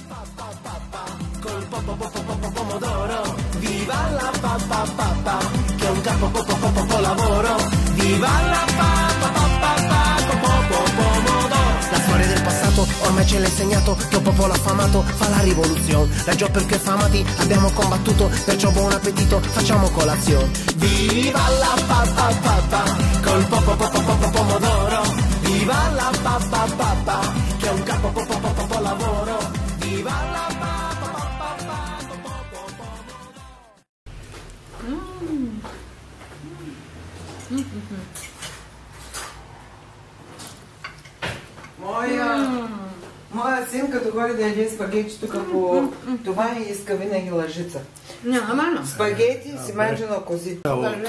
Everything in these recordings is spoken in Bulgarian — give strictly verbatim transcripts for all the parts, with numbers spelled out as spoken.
Col pomodoro, viva la papà papà, che è un capo poco lavoro, viva la papà papà pomodoro. La storia del passato ormai ce l'ha insegnato, che un popolo affamato fa la rivoluzione. La già perché affamati abbiamo combattuto, perciò buon appetito, facciamo colazione. Viva la papà papà, col pomodoro, viva la papà papà, che è un capo poco lavoro, viva la Моя, моя син, като ходи да яде спагети тук по това и иска винаги лъжица. Не, нормално. Спагети си mangiano così.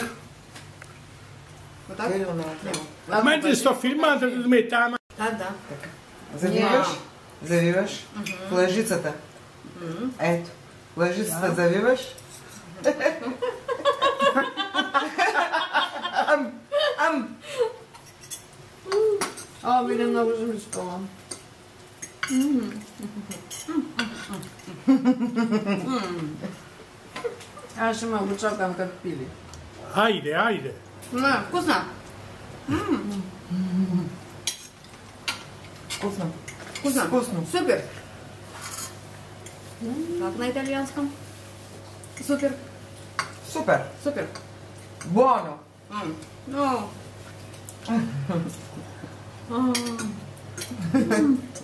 Mentre sto filmando, tu smetta la Да, да. Завиваш, завиваш в лъжицата. Ето, лъжицата завиваш. Ам, ам. О, биде много жмичкова. Аз ще ме обучавам как пили. Ajde, ajde. Не, вкусна. Вкусно. Вкусно. Вкусно. Супер. Как на италианском? Супер. Супер. Супер. Буоно. Ну.